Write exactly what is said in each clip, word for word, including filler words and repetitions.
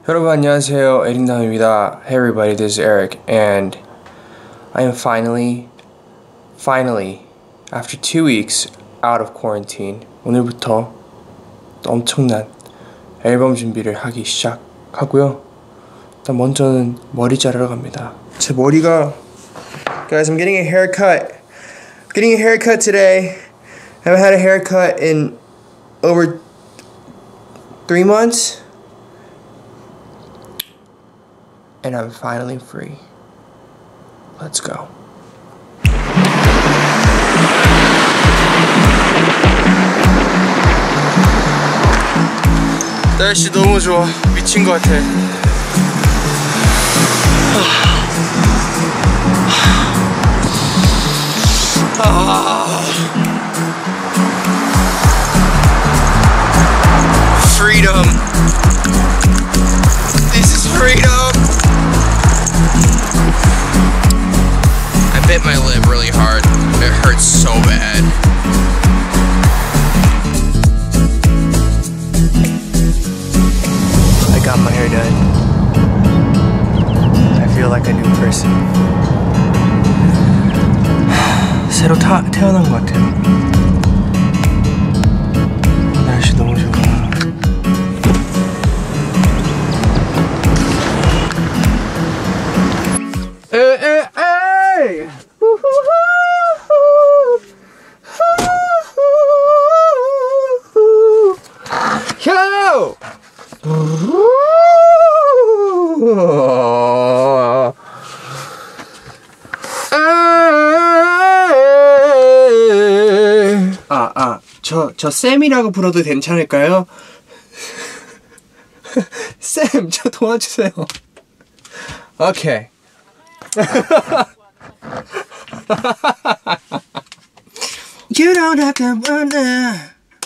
여러분 안녕하세요. 에릭남입니다. Hey everybody, this is Eric and I am finally, finally, after two weeks out of quarantine, 오늘부터 엄청난 앨범 준비를 하기 시작하고요. 일단 먼저는 머리 자르러 갑니다. 제 머리가 Guys, I'm getting a haircut. Getting a haircut today. I haven't had a haircut in over three months. And I'm finally free. Let's go. 날씨 너무 좋아. 미친 것 같아. 아. Freedom. This is freedom. I bit my lip really hard. It hurts so bad. I got my hair done. I feel like a new person. 새로 타, 태어난 것 같아요. 날씨 너무 좋아. 에에에이! 요! 아, 아, 저, 저 쌤이라고 불러도 괜찮을까요? 쌤, 저 도와주세요. 오케이. You don't have to wonder.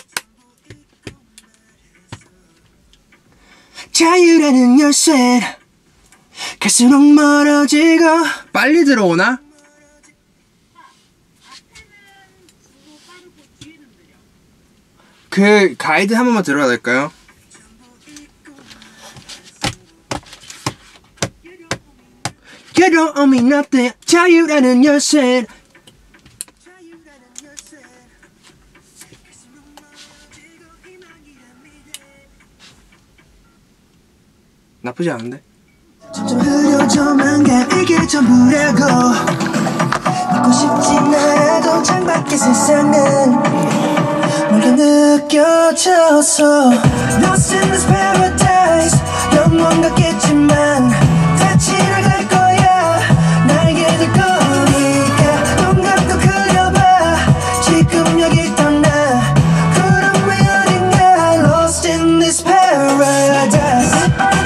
자유라는 열쇠 갈수록 멀어지고. 빨리 들어오나? 그 가이드 한 번만 들어야 될까요? You don't owe me nothing. 자유라는 열쇠. 나쁘지 않은데? 점점 흐려져만 가 이게 전부라고. 믿고 싶진 않아도 창밖의 세상은 멀게 느껴져서 Lost in this paradise. 영원 같겠지만 다 지나갈 거야. 날개들 거니까 눈 감고 그려봐. 지금 여기 떠나 구름 위 어딘가 Lost in this paradise.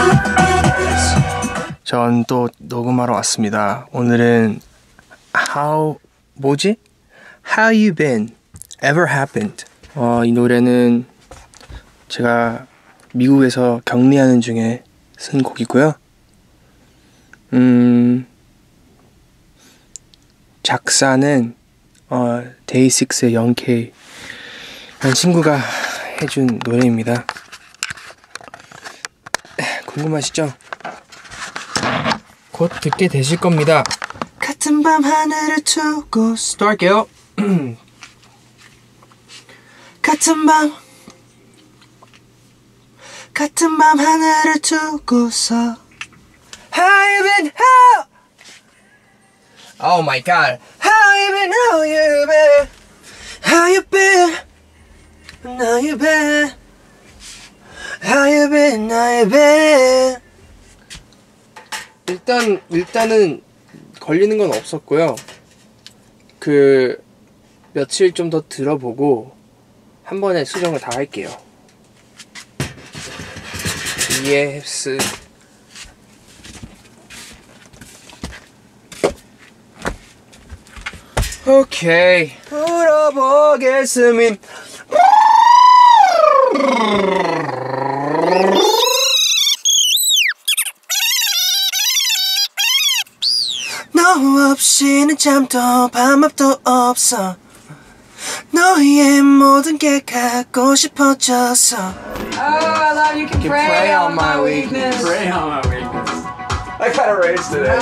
전 또 녹음하러 왔습니다. 오늘은 How 뭐지? How you been? Ever happened? 어, 이 노래는 제가 미국에서 격리하는 중에 쓴 곡이고요. 음, 작사는 어, 데이식스의 영케이 한 친구가 해준 노래입니다. 궁금하시죠? 곧 듣게 되실 겁니다. 같은 밤 하늘을 두고서 또 할게요. 같은 밤 같은 밤 하늘을 두고서 How you been? How? Oh my god. How you been? How you been? How you been? How you been? How you been? How you been? 일단 일단은 걸리는 건 없었고요. 그 며칠 좀 더 들어보고 한 번에 수정을 다 할게요. 예스. 오케이. 풀어보겠습니다. 너 없이는 잠도 밤낮도 없어. 너의 모든 게 갖고 싶어져서. Oh, I love you. Can, can pray, pray on my weakness. Pray had a race today.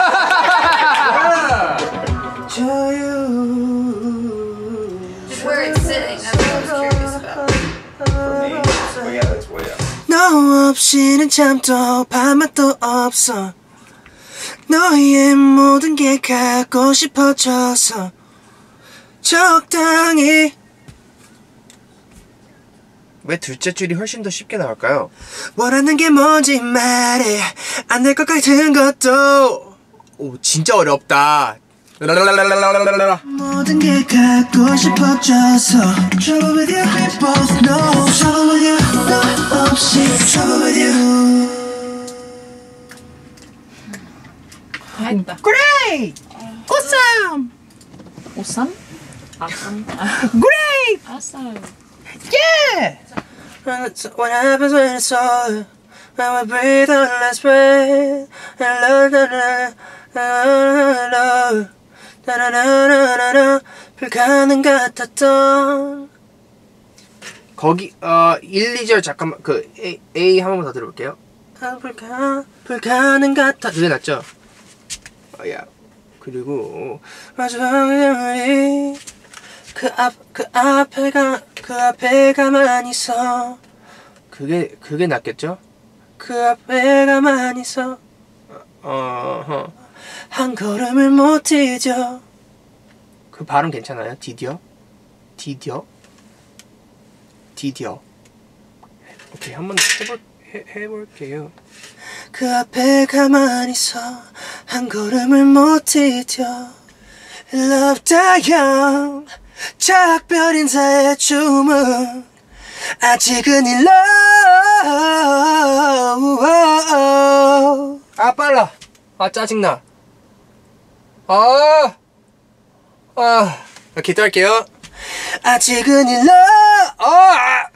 Where it's sitting, that's what I was curious about. For me, oh yeah, that's way up. 너 없이는 잠도 밤맛도 없어. 너의 모든 게 갖고 싶어져서 적당히. 왜 둘째 줄이 훨씬 더 쉽게 나올까요? 원하는 게 뭔지 말해. 안 될 것 같은 것도. 오, 진짜 어렵다. 모든 게 갖고 싶어져서 Trouble with you, we both know. Trouble with you, 너 없이 Trouble with you. 했다. Great! Awesome! 오삼? 아삼? Great! 아삼. Yeah! What happens when it's all when we breathe our last breath and love, love, love, love, 불가능 같았던. 거기 어 일, 이 절 잠깐만 그 A, A 한 번만 더 들어볼게요. 불가 불가능 같아. 그게 낫죠? 어, 야. 그리고 마지막에 그 앞 그 앞에가 그 앞에 가만히 서. 그게 그게 낫겠죠? 그 앞에 가만히 서. 어, 한 걸음을 못 뛰죠. 그 발음 괜찮아요? 디뎌? 디뎌? 디뎌. 오케이, 한번 해볼 해, 해볼게요. 그 앞에 가만히 서 한 걸음을 못 뛰죠. Love 다영 작별 인사의 주문 아직은 이 love. 아 빨라. 아 짜증나. 아, 아, 기도 할게요. 아직은 이 love. 아.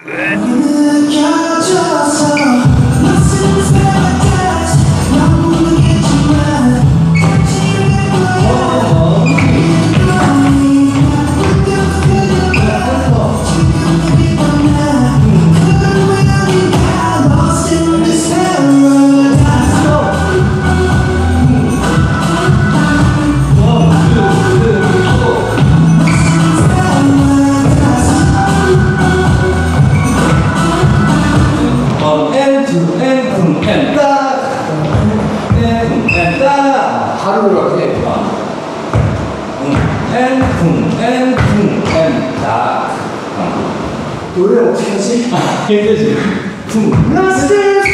노래 어떻게 하지? 힘들지? 쿵.